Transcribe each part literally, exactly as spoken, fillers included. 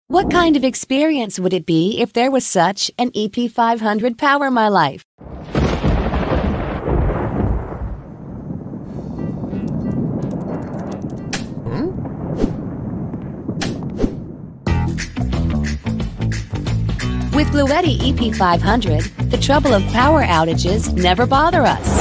What kind of experience would it be if there was such an E P five hundred Power My Life? With Bluetti E P five hundred, the trouble of power outages never bother us.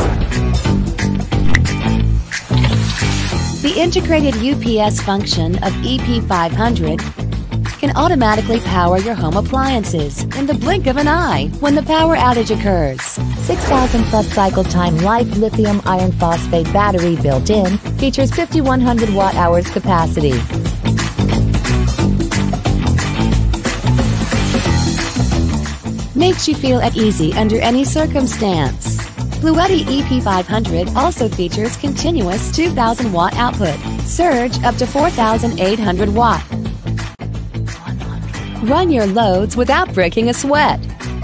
The integrated U P S function of E P five hundred can automatically power your home appliances in the blink of an eye when the power outage occurs. six thousand plus cycle time life lithium iron phosphate battery built in, features fifty-one hundred watt hours capacity. Makes you feel at ease under any circumstance. Bluetti E P five hundred also features continuous two thousand watt output, surge up to four thousand eight hundred watt. Run your loads without breaking a sweat.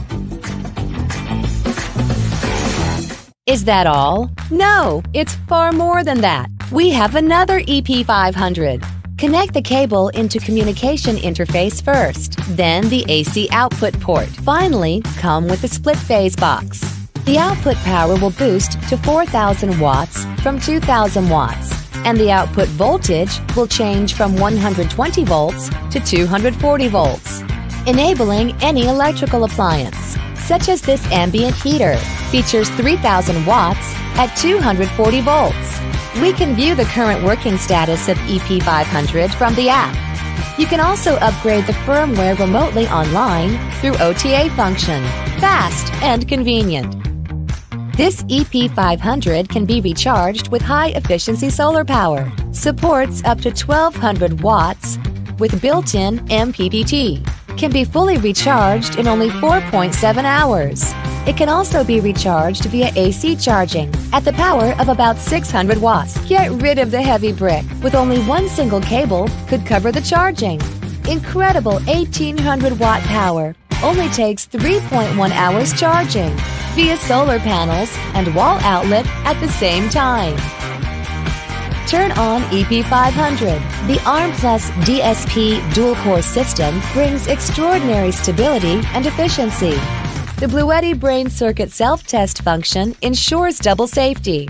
Is that all? No, it's far more than that. We have another E P five hundred. Connect the cable into communication interface first, then the A C output port. Finally, come with the split phase box. The output power will boost to four thousand watts from two thousand watts, and the output voltage will change from one hundred twenty volts to two hundred forty volts, enabling any electrical appliance, such as this ambient heater, features three thousand watts at two hundred forty volts. We can view the current working status of E P five hundred from the app. You can also upgrade the firmware remotely online through O T A function, fast and convenient. This E P five hundred can be recharged with high-efficiency solar power, supports up to twelve hundred watts with built-in M P P T, can be fully recharged in only four point seven hours. It can also be recharged via A C charging at the power of about six hundred watts. Get rid of the heavy brick. With only one single cable could cover the charging. Incredible eighteen hundred watt power only takes three point one hours charging via solar panels and wall outlet at the same time. Turn on E P five hundred. The ARM Plus D S P dual-core system brings extraordinary stability and efficiency. The Bluetti Brain Circuit self-test function ensures double safety.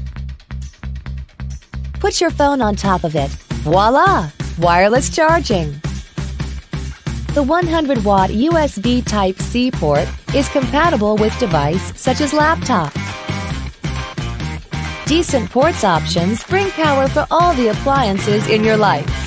Put your phone on top of it. Voila! Wireless charging. The one hundred watt U S B Type-C port is compatible with devices such as laptop. Decent ports options bring power for all the appliances in your life.